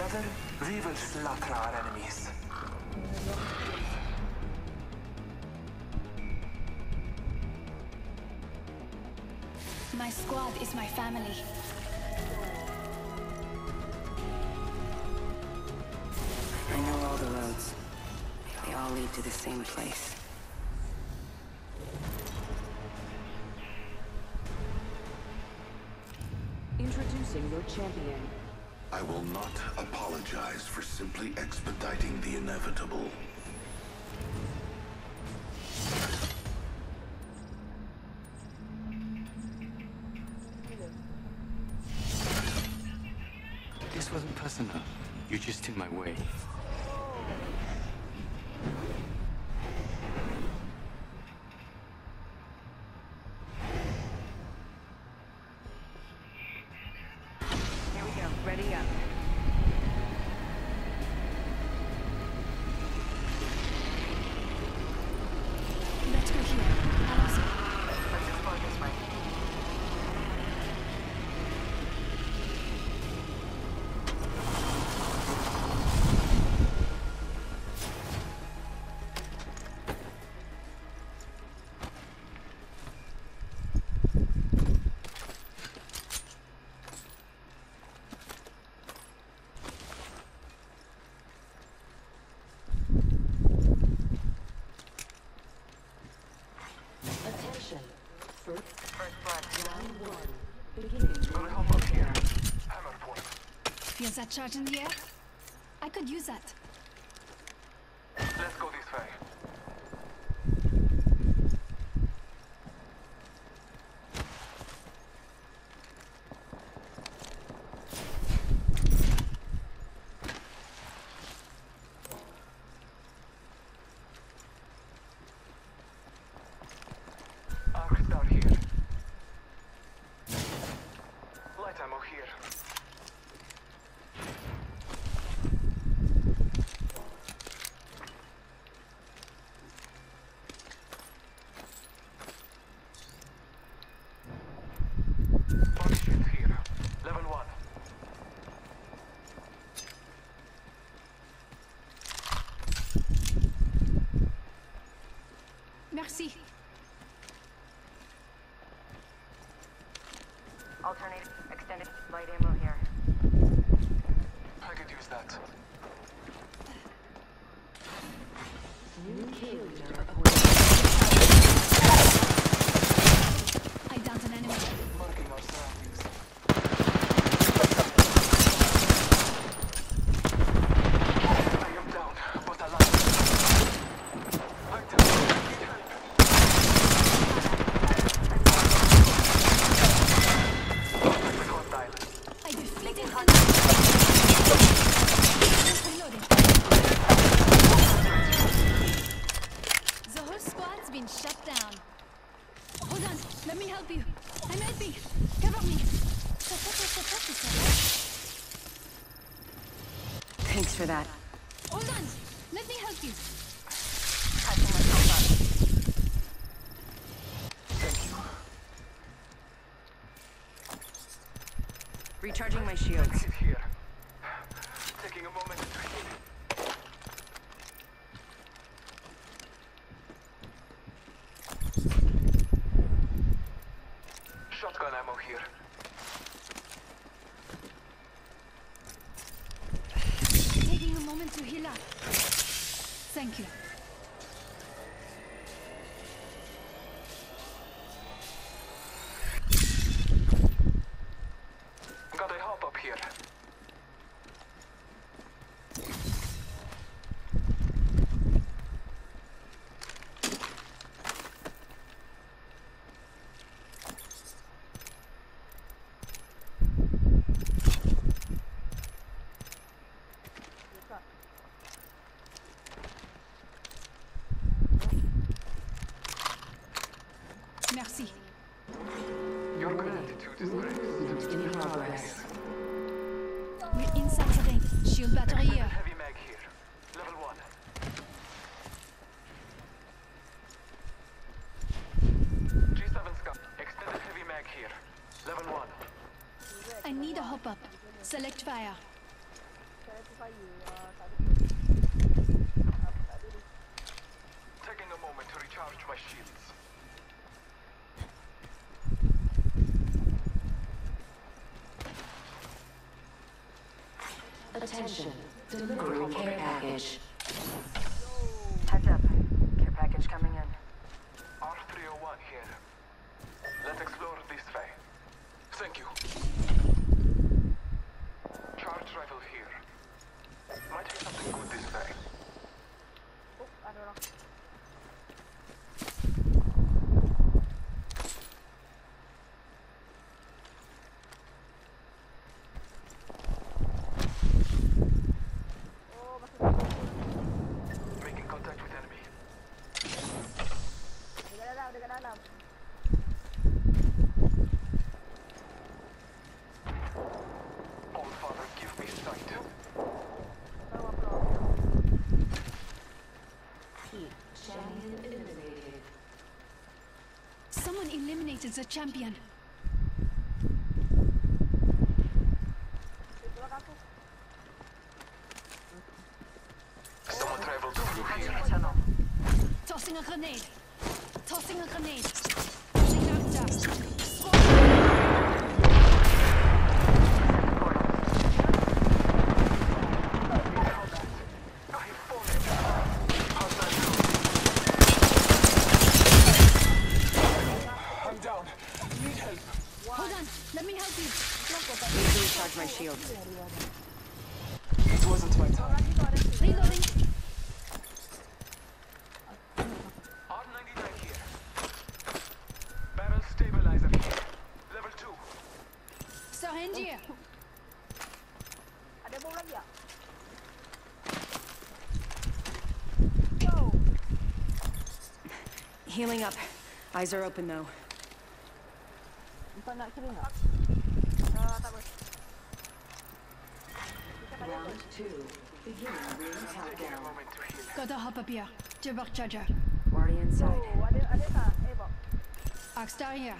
Together, we will slaughter our enemies. My squad is my family. I know all the roads. They all lead to the same place. Introducing your champion. I will not apologize for simply expediting the inevitable. This wasn't personal. You're just in my way. Here we go. Ready up. Let's go here. Allons-y. Let's explore this way. Attention. First blood. Round 1. Beginning. Gonna help up here. Hammer point. Feel that charge in the air? I could use that. Let's go this way. Arcs down here. Light ammo here. Body shield here. Level 1. Merci. Alternating. Extended light ammo here. I could use that. New kill leader I downed an enemy. Marking our surroundings. I am down, but alive. I'm down. I deflected on. Reloading. The whole squad's been shut down. Hold on, let me help you. I'm helping. Cover me. Thanks for that. Hold on, let me help you. Patching myself up. Thank you. Recharging my shields. Hit here. Taking a moment to heal. Shotgun ammo here. Taking a moment to heal up. Thank you. Got a hop up here. Merci. Your gratitude is praised. in progress. We're inside the ring. Shield battery Extended here. heavy mag here. Level 1. G7 scout. Extended heavy mag here. Level 1. I need a hop up. Select fire. Taking a moment to recharge my shields. Attention. Delivering care package. Heads up. Care package coming in. R301 here. Let's explore this way. Thank you. Charge rifle here. Might be something good this way. Making contact with enemy. All Father, give me sight. Champion eliminated. Someone eliminated the champion. Someone traveled through here. Tunnel. Tossing a grenade. Tossing a grenade. Tossing out dust. I'm down. Need help. Hold on. Let me help you. Need to recharge my shield. It wasn't my time. Reloading. R99 here. Barrel stabilizer here. Level 2. Syringe here. Healing up. Eyes are open though. Round 2. Beginning ring Taking a countdown. moment to heal. Gotta hop up here. Jabak charger. Already inside. Arcstar here.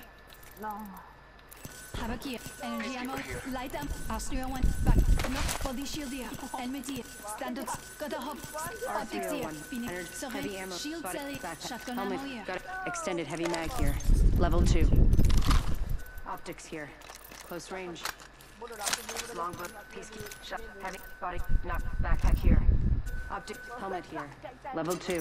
Havoc here. Energy ammo. Light amp. R301. Back. Knock. Body shield here. Helmet here. Standards. Gotta hop. Optics here. R301. Phoenix. Entered heavy Syringe. ammo. Shield Body cell. backpack. Shotgun ammo Helmet. here. Got extended heavy mag here. Level 2. Optics here. Close range. Longbow. Peacekeeper. Shot. Heavy. Body. Knock. Backpack here. Optic. Helmet here. Level 2.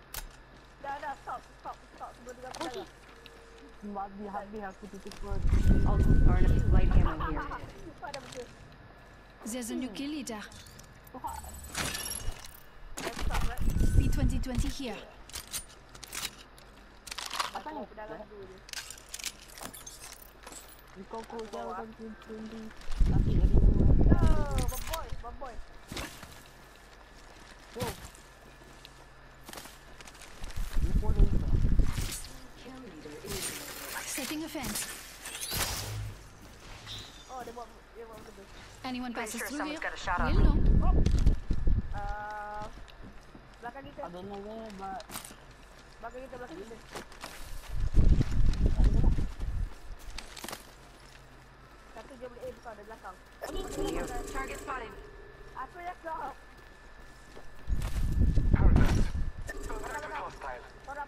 RNF. Light ammo here. There's a new kill leader. P2020 here. Kill leader eliminated. Setting a fence. Anyone passes sure through someone's here? got a shot We'll on know. Target spotted. Paradise. Contact with hostile.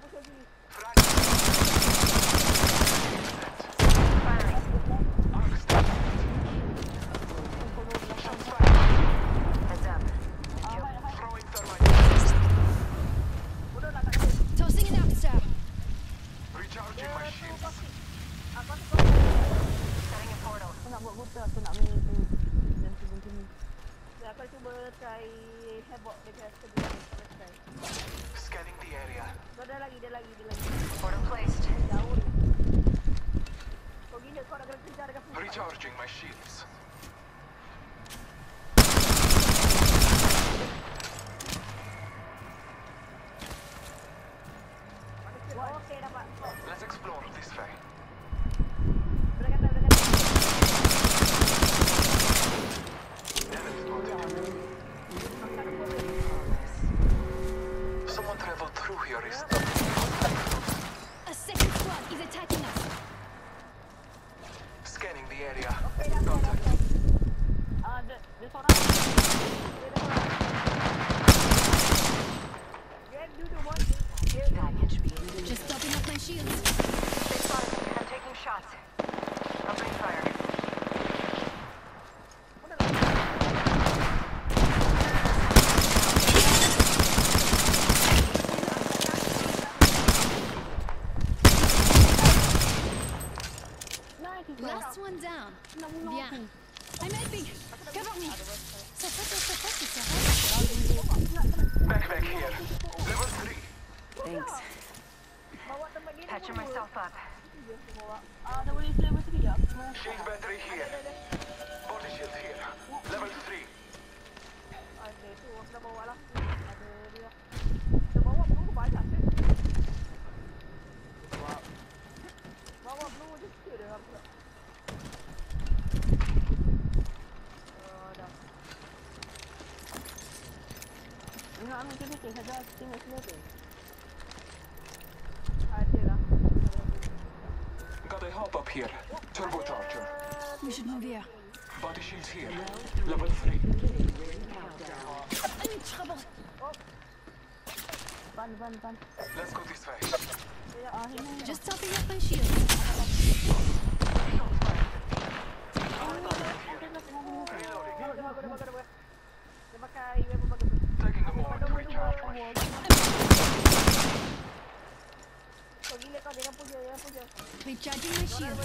Firing. Arc stable. Shots fired. Heads up. Throwing thermite. Tossing an Arcstar. Recharging my shields. Setting a portal. Scanning the area. Portal placed. Recharging my shields. Let's explore this way. Enemy spotted. Someone traveled through here. Is A second squad is attacking us. scanning the area. Contact. Last one down. Bien. I'm helping. Cover me. Ça sert. Backpack here. Level 3. Thanks. Patching myself up. Shield battery here. Body shield here. Level 3. Got a hop up here. Turbocharger. We should move here. Body shields here. Level 3. I'm in trouble. Let's go this way. Just topping up my shield. Taking a moment to recharge my shield. Recharging my shields.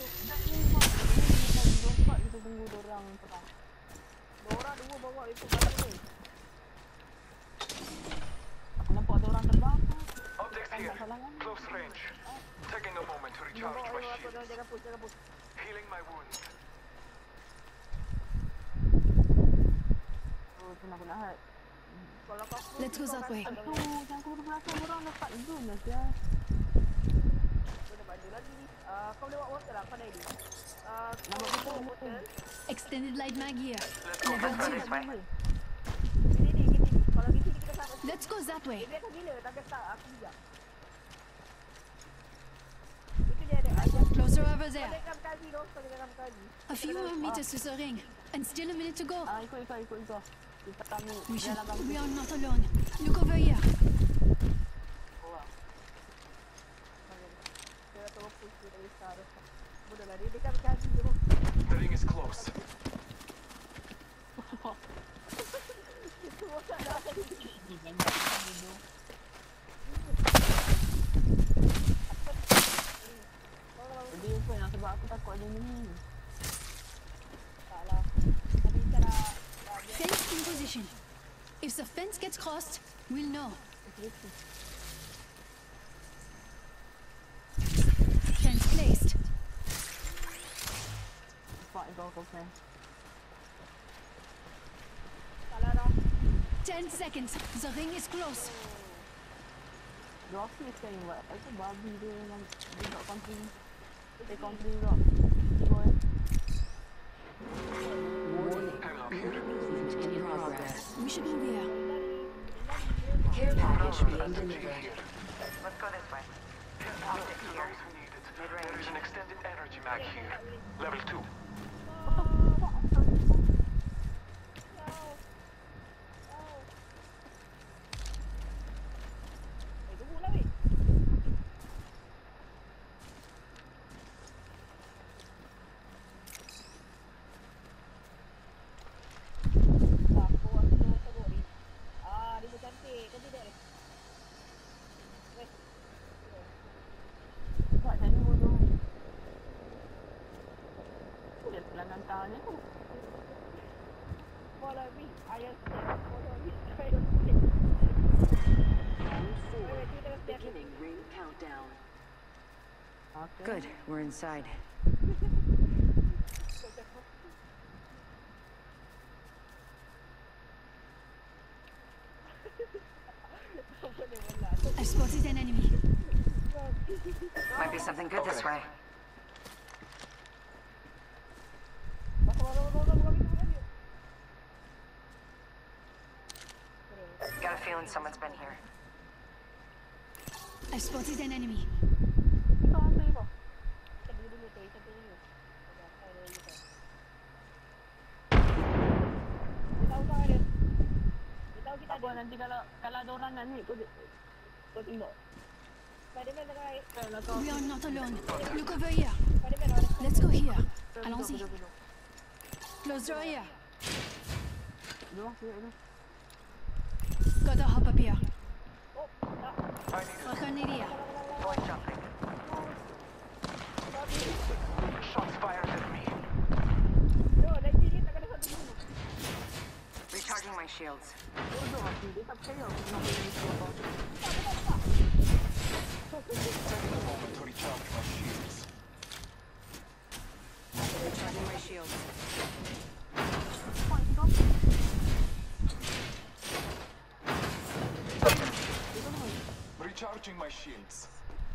Objects here. Close range. Taking a moment to recharge my shield. Healing my wounds. Let's go that way. Extended light mag here. Level 2. Let's go that way. Closer over there. A few more meters to the ring, and still a minute to go. We are not alone. Look over here. The ring is close. Fence in position. If the fence gets crossed, we'll know. Fence placed. 10 seconds. The ring is close. In progress. We should move here. Care package being delivered. Let's go this way. Optics here. There is an extended energy mag here. Level 2. Beginning ring countdown. Good, we're inside. I've spotted an enemy. Might be something good this way. Got a feeling someone's been here. I've spotted an enemy. We are not alone. Look over here. Let's go here. Allons-y. Closer here. Gotta hop up here. Reconnaître here. Boy jumping. Shots fired. shields. Bodoh aku, dia tak percaya aku nak beli ni apa. Taking a moment to recharge my shields. Recharging my shields. Recharging my shields.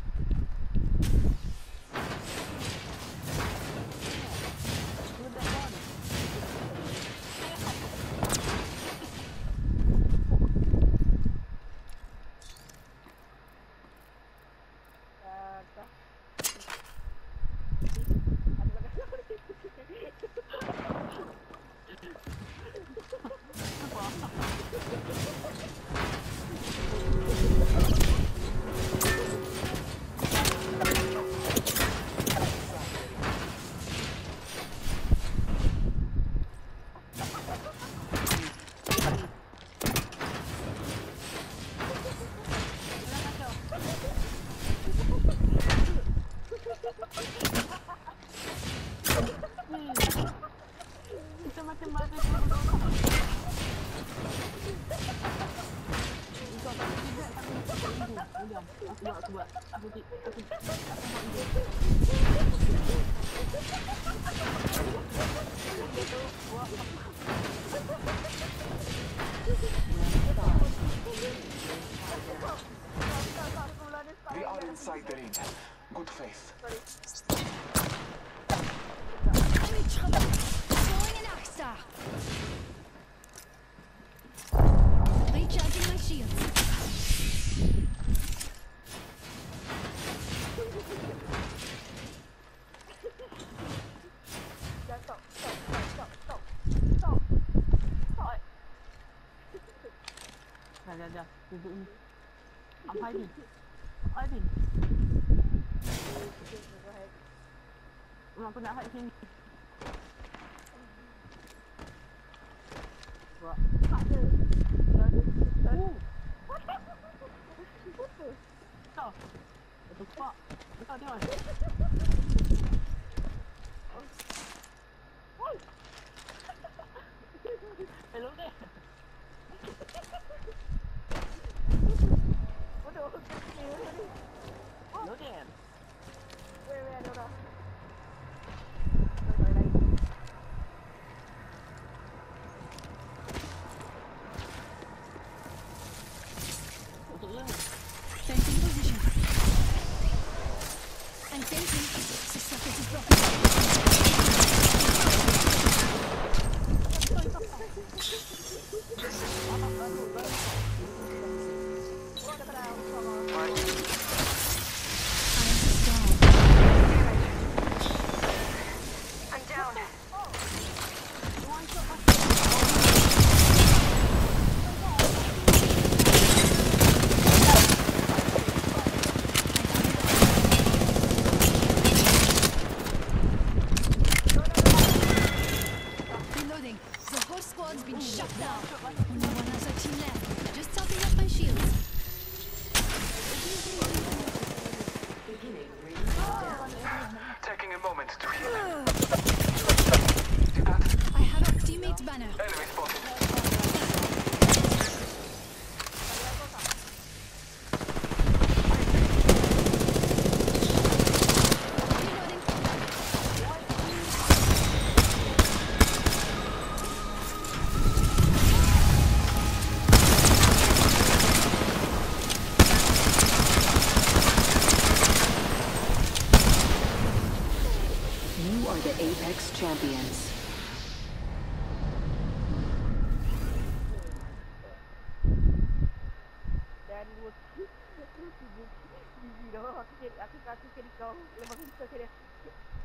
We are inside the ring. Good faith. I'm in trouble. Throwing an axe star. Recharging my shields. Dah. Duduk ni. Apa ni? Apa ni? Aku nak hide sini. Buat. Ada. Tahu. Betul pak. Betul dia. Hello there. Hello there. Where ada orang? Fencing position. I'm fencing. Suspected is dropping. I'm down. Reloading. The whole squad's been shut down. Only one other team left. Just topping up my shields. Beginning ring countdown. Taking a moment to heal. I have a teammate banner. Enemy spotted. Reloading. You are the Apex Champions. Dan dua biji dah. Aku kira kau. Lepas tu kita kira.